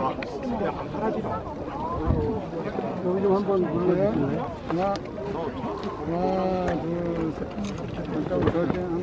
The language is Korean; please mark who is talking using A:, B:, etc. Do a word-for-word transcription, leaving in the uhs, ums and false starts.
A: 여기 좀 한번 눌러주실래요? 하나, 하나, 둘, 셋. 잠깐만, 저,